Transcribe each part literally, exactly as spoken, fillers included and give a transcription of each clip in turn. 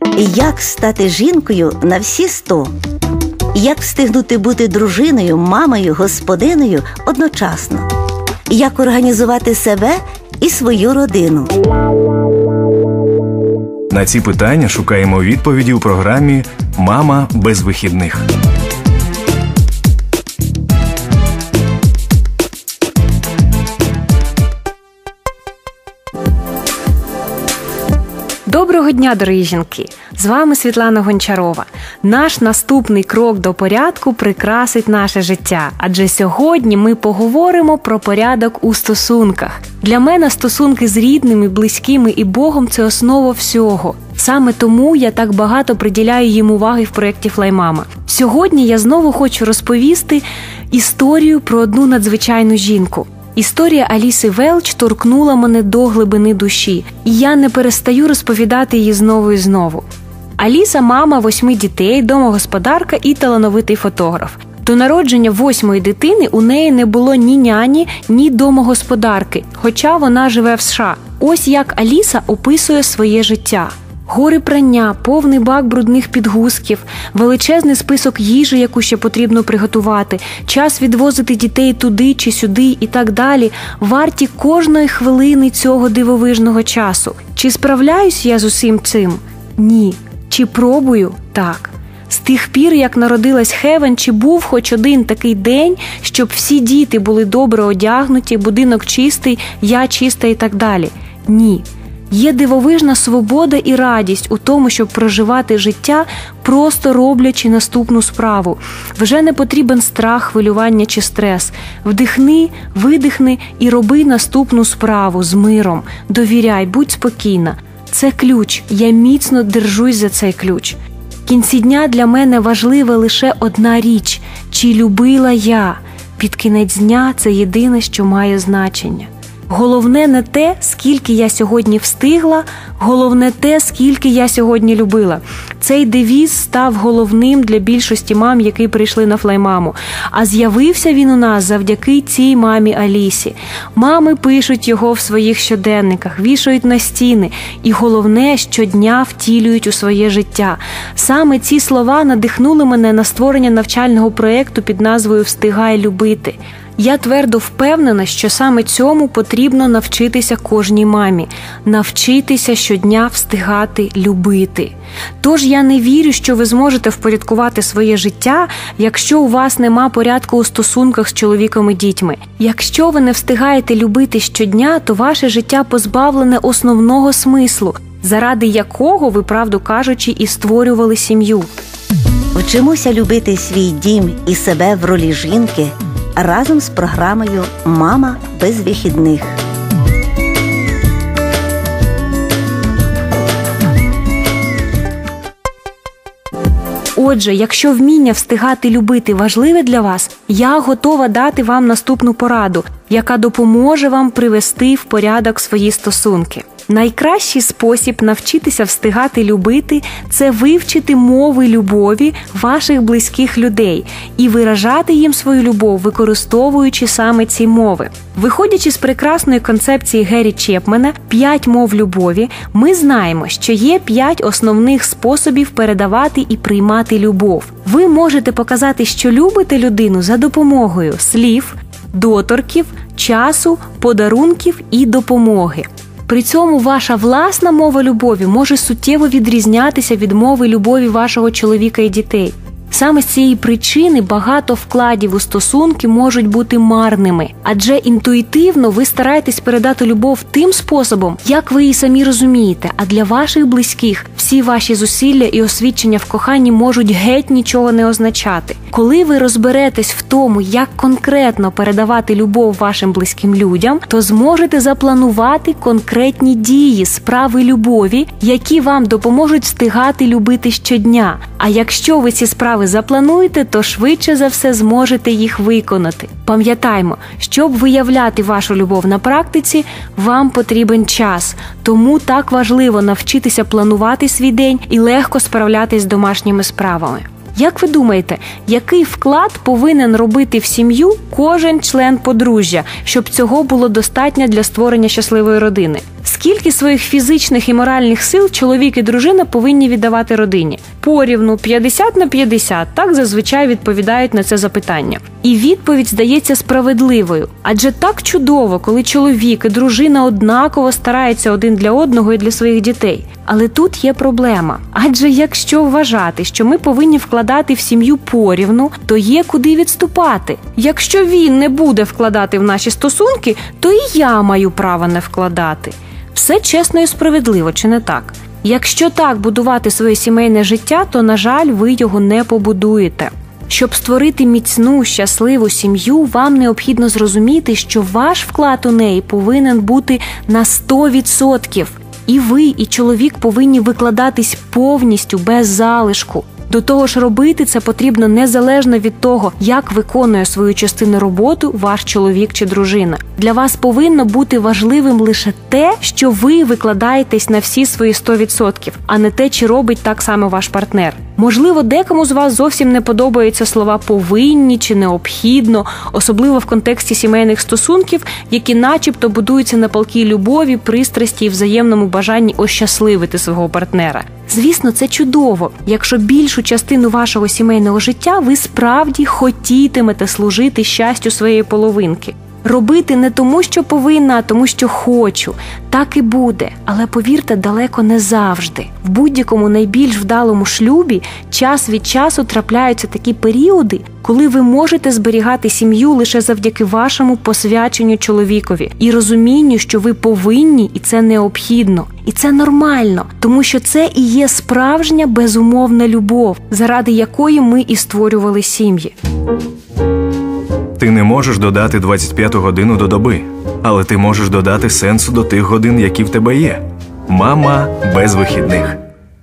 Як стати жінкою на всі сто? Як встигнути бути дружиною, мамою, господинею одночасно? Як організувати себе і свою родину? На ці питання шукаємо відповіді у програмі «Мама без вихідних». Доброго дня, дорогі жінки! З вами Світлана Гончарова. Наш наступний крок до порядку прикрасить наше життя, адже сьогодні ми поговоримо про порядок у стосунках. Для мене стосунки з рідними, близькими і Богом – це основа всього. Саме тому я так багато приділяю їм уваги в проєкті «Флаймама». Сьогодні я знову хочу розповісти історію про одну надзвичайну жінку. Історія Аліси Велч торкнула мене до глибини душі, і я не перестаю розповідати її знову і знову. Аліса – мама восьми дітей, домогосподарка і талановитий фотограф. До народження восьмої дитини у неї не було ні няні, ні домогосподарки, хоча вона живе в США. Ось як Аліса описує своє життя. Гори прання, повний бак брудних підгузків, величезний список їжі, яку ще потрібно приготувати, час відвозити дітей туди чи сюди і так далі, варті кожної хвилини цього дивовижного часу. Чи справляюсь я з усім цим? Ні. Чи пробую? Так. З тих пір, як народилась Хевен, чи був хоч один такий день, щоб всі діти були добре одягнуті, будинок чистий, я чиста і так далі? Ні. Є дивовижна свобода і радість у тому, щоб проживати життя, просто роблячи наступну справу. Вже не потрібен страх, хвилювання чи стрес. Вдихни, видихни і роби наступну справу з миром. Довіряй, будь спокійна. Це ключ, я міцно держусь за цей ключ. В кінці дня для мене важлива лише одна річ – чи любила я. Під кінець дня це єдине, що має значення. Головне не те, скільки я сьогодні встигла, головне те, скільки я сьогодні любила. Цей девіз став головним для більшості мам, які прийшли на Флаймаму. А з'явився він у нас завдяки цій мамі Алісі. Мами пишуть його в своїх щоденниках, вішають на стіни і, головне, щодня втілюють у своє життя. Саме ці слова надихнули мене на створення навчального проєкту під назвою «Встигай любити». Я твердо впевнена, що саме цьому потрібно навчитися кожній мамі. Навчитися щодня встигати любити. Тож я не вірю, що ви зможете впорядкувати своє життя, якщо у вас нема порядку у стосунках з чоловіком і дітьми. Якщо ви не встигаєте любити щодня, то ваше життя позбавлене основного смислу, заради якого ви, правду кажучи, і створювали сім'ю. Вчимося любити свій дім і себе в ролі жінки разом з програмою «Мама без вихідних». Отже, якщо вміння встигати любити важливе для вас, я готова дати вам наступну пораду, яка допоможе вам привести в порядок свої стосунки. Найкращий спосіб навчитися встигати любити – це вивчити мови любові ваших близьких людей і виражати їм свою любов, використовуючи саме ці мови. Виходячи з прекрасної концепції Гері Чепмена «П'ять мов любові», ми знаємо, що є п'ять основних способів передавати і приймати любов. Ви можете показати, що любите людину за допомогою слів, доторків, часу, подарунків і допомоги. При цьому ваша власна мова любові може суттєво відрізнятися від мови любові вашого чоловіка і дітей. Саме з цієї причини багато вкладів у стосунки можуть бути марними, адже інтуїтивно ви стараєтесь передати любов тим способом, як ви її самі розумієте, а для ваших близьких всі ваші зусилля і освідчення в коханні можуть геть нічого не означати. Коли ви розберетесь в тому, як конкретно передавати любов вашим близьким людям, то зможете запланувати конкретні дії, справи любові, які вам допоможуть встигати любити щодня. А якщо ви ці справи заплануєте, то швидше за все зможете їх виконати. Пам'ятаймо, щоб виявляти вашу любов на практиці, вам потрібен час. Тому так важливо навчитися планувати свій день і легко справлятись з домашніми справами. Як ви думаєте, який вклад повинен робити в сім'ю кожен член подружжя, щоб цього було достатньо для створення щасливої родини? Скільки своїх фізичних і моральних сил чоловік і дружина повинні віддавати родині? Порівну, п'ятдесят на п'ятдесят, так зазвичай відповідають на це запитання. І відповідь здається справедливою. Адже так чудово, коли чоловік і дружина однаково стараються один для одного і для своїх дітей. Але тут є проблема. Адже якщо вважати, що ми повинні вкладати в сім'ю порівну, то є куди відступати. Якщо він не буде вкладати в наші стосунки, то і я маю право не вкладати. Все чесно і справедливо, чи не так? Якщо так будувати своє сімейне життя, то, на жаль, ви його не побудуєте. Щоб створити міцну, щасливу сім'ю, вам необхідно зрозуміти, що ваш вклад у неї повинен бути на сто відсотків. І ви, і чоловік повинні викладатись повністю, без залишку. До того ж, робити це потрібно незалежно від того, як виконує свою частину роботи ваш чоловік чи дружина. Для вас повинно бути важливим лише те, що ви викладаєтесь на всі свої сто відсотків, а не те, чи робить так само ваш партнер. Можливо, декому з вас зовсім не подобаються слова «повинні» чи «необхідно», особливо в контексті сімейних стосунків, які начебто будуються на палкій любові, пристрасті і взаємному бажанні ощасливити свого партнера. Звісно, це чудово, якщо більшу частину вашого сімейного життя ви справді хотітимете служити щастю своєї половинки. Робити не тому, що повинна, а тому, що хочу. Так і буде, але повірте, далеко не завжди. В будь-якому найбільш вдалому шлюбі час від часу трапляються такі періоди, коли ви можете зберігати сім'ю лише завдяки вашому посвяченню чоловікові і розумінню, що ви повинні і це необхідно. І це нормально, тому що це і є справжня безумовна любов, заради якої ми і створювали сім'ї. Ти не можеш додати двадцять п'яту годину до доби, але ти можеш додати сенсу до тих годин, які в тебе є. Мама без вихідних.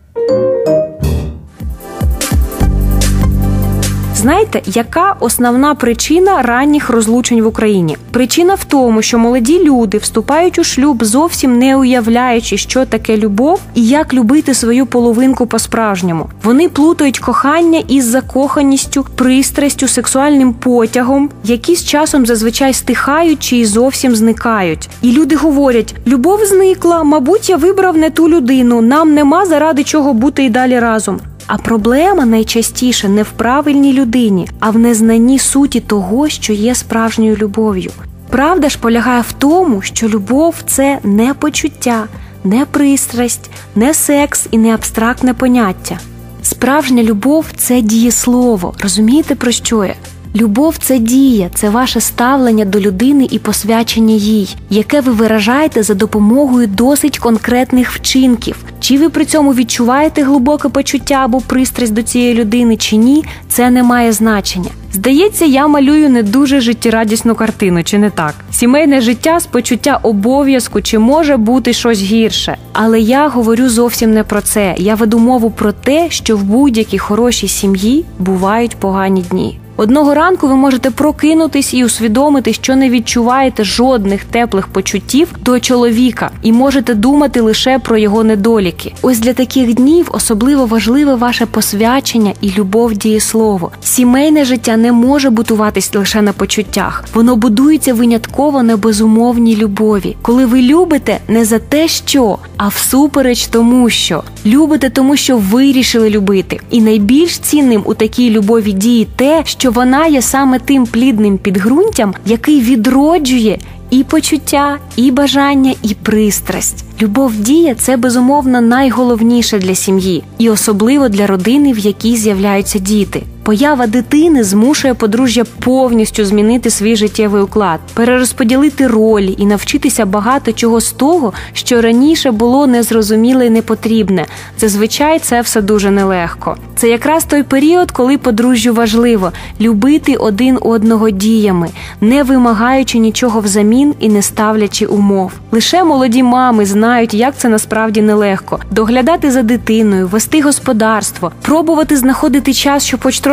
Знаєте, яка основна причина ранніх розлучень в Україні? Причина в тому, що молоді люди вступають у шлюб, зовсім не уявляючи, що таке любов і як любити свою половинку по-справжньому. Вони плутають кохання із закоханістю, пристрастю, сексуальним потягом, які з часом зазвичай стихають чи й зовсім зникають. І люди говорять: любов зникла, мабуть, я вибрав не ту людину, нам нема заради чого бути і далі разом. А проблема найчастіше не в правильній людині, а в незнанні суті того, що є справжньою любов'ю. Правда ж полягає в тому, що любов – це не почуття, не пристрасть, не секс і не абстрактне поняття. Справжня любов – це дієслово. Розумієте, про що я? Любов – це дія, це ваше ставлення до людини і посвячення їй, яке ви виражаєте за допомогою досить конкретних вчинків. Чи ви при цьому відчуваєте глибоке почуття або пристрасть до цієї людини, чи ні, це не має значення. Здається, я малюю не дуже життєрадісну картину, чи не так? Сімейне життя з почуття обов'язку, чи може бути щось гірше? Але я говорю зовсім не про це. Я веду мову про те, що в будь-якій хорошій сім'ї бувають погані дні. Одного ранку ви можете прокинутись і усвідомити, що не відчуваєте жодних теплих почуттів до чоловіка і можете думати лише про його недоліки. Ось для таких днів особливо важливе ваше посвячення і любов дієслово. Сімейне життя не може будуватись лише на почуттях. Воно будується винятково на безумовній любові. Коли ви любите не за те, що, а всупереч тому, що. Любите тому, що вирішили любити. І найбільш цінним у такій любові дії те, що вона є саме тим плідним підґрунтям, який відроджує і почуття, і бажання, і пристрасть. Любов-дія – це, безумовно, найголовніше для сім'ї, і особливо для родини, в якій з'являються діти. Поява дитини змушує подружжя повністю змінити свій життєвий уклад, перерозподілити ролі і навчитися багато чого з того, що раніше було незрозуміле і непотрібне. Зазвичай це все дуже нелегко. Це якраз той період, коли подружжю важливо любити один одного діями, не вимагаючи нічого взамін і не ставлячи умов. Лише молоді мами знають, як це насправді нелегко. Доглядати за дитиною, вести господарство, пробувати знаходити час, щоб хоч трошки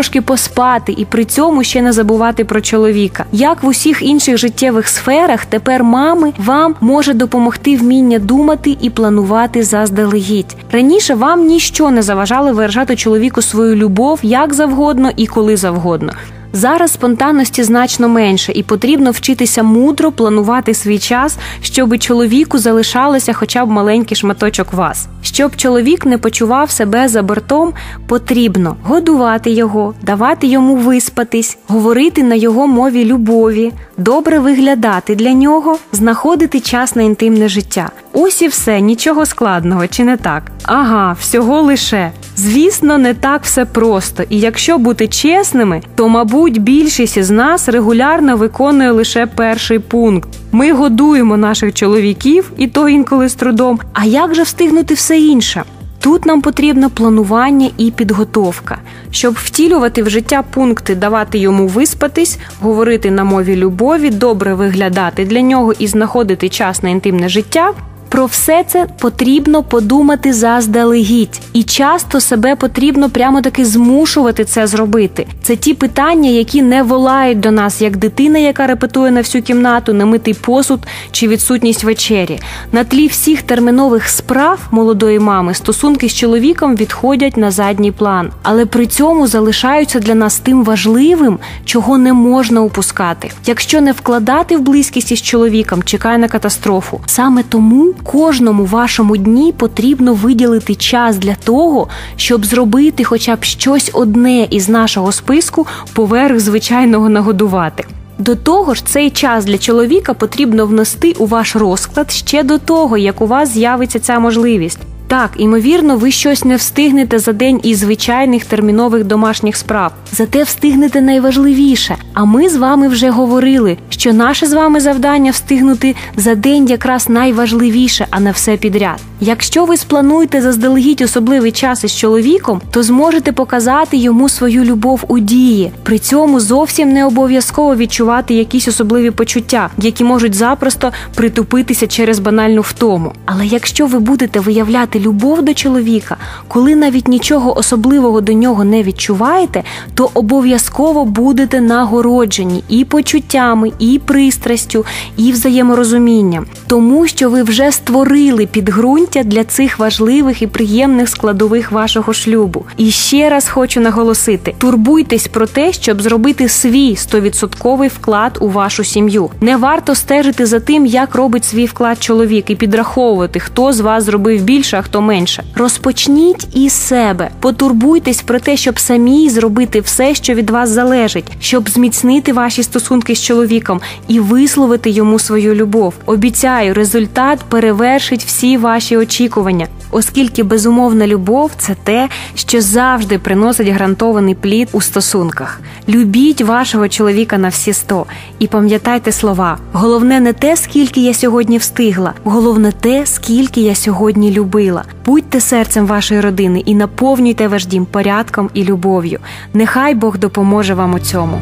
трошки поспати і при цьому ще не забувати про чоловіка. Як в усіх інших життєвих сферах, тепер мами вам може допомогти вміння думати і планувати заздалегідь. Раніше вам ніщо не заважало виражати чоловіку свою любов як завгодно і коли завгодно. Зараз спонтанності значно менше і потрібно вчитися мудро планувати свій час, щоб чоловіку залишалося хоча б маленький шматочок вас. Щоб чоловік не почував себе за бортом, потрібно годувати його, давати йому виспатись, говорити на його мові любові, добре виглядати для нього, знаходити час на інтимне життя. Ось і все, нічого складного, чи не так? Ага, всього лише. Звісно, не так все просто, і якщо бути чесними, то, мабуть, більшість із нас регулярно виконує лише перший пункт. Ми годуємо наших чоловіків, і то інколи з трудом. А як же встигнути все інше? Тут нам потрібно планування і підготовка. Щоб втілювати в життя пункти давати йому виспатись, говорити на мові любові, добре виглядати для нього і знаходити час на інтимне життя, про все це потрібно подумати заздалегідь. І часто себе потрібно прямо-таки змушувати це зробити. Це ті питання, які не волають до нас, як дитина, яка репетує на всю кімнату, немитий посуд чи відсутність вечері. На тлі всіх термінових справ молодої мами стосунки з чоловіком відходять на задній план. Але при цьому залишаються для нас тим важливим, чого не можна упускати. Якщо не вкладати в близькість із чоловіком, чекає на катастрофу. Саме тому кожному вашому дні потрібно виділити час для того, щоб зробити хоча б щось одне із нашого списку поверх звичайного нагодувати. До того ж, цей час для чоловіка потрібно внести у ваш розклад ще до того, як у вас з'явиться ця можливість. Так, імовірно, ви щось не встигнете за день із звичайних термінових домашніх справ. Зате встигнете найважливіше. А ми з вами вже говорили, що наше з вами завдання встигнути за день якраз найважливіше, а не все підряд. Якщо ви сплануєте заздалегідь особливий час із чоловіком, то зможете показати йому свою любов у дії. При цьому зовсім не обов'язково відчувати якісь особливі почуття, які можуть запросто притупитися через банальну втому. Але якщо ви будете виявляти любов до чоловіка, коли навіть нічого особливого до нього не відчуваєте, то обов'язково будете нагороджені і почуттями, і пристрастю, і взаєморозумінням. Тому що ви вже створили підґрунтя для цих важливих і приємних складових вашого шлюбу. І ще раз хочу наголосити, турбуйтесь про те, щоб зробити свій стовідсотковий вклад у вашу сім'ю. Не варто стежити за тим, як робить свій вклад чоловік, і підраховувати, хто з вас зробив більше, а хто менше. Розпочніть із себе. Потурбуйтесь про те, щоб самі зробити все, що від вас залежить, щоб зміцнити ваші стосунки з чоловіком і висловити йому свою любов. Обіцяю, результат перевершить всі ваші очікування, оскільки безумовна любов – це те, що завжди приносить гарантований плід у стосунках. Любіть вашого чоловіка на всі сто. І пам'ятайте слова: головне не те, скільки я сьогодні встигла, головне те, скільки я сьогодні любила. Будьте серцем вашої родини і наповнюйте ваш дім порядком і любов'ю. Нехай Бог допоможе вам у цьому.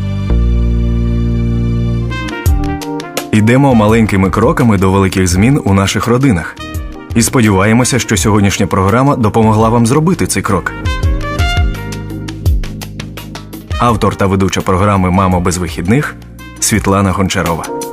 Йдемо маленькими кроками до великих змін у наших родинах. І сподіваємося, що сьогоднішня програма допомогла вам зробити цей крок. Автор та ведуча програми «Мамо без вихідних» Світлана Гончарова.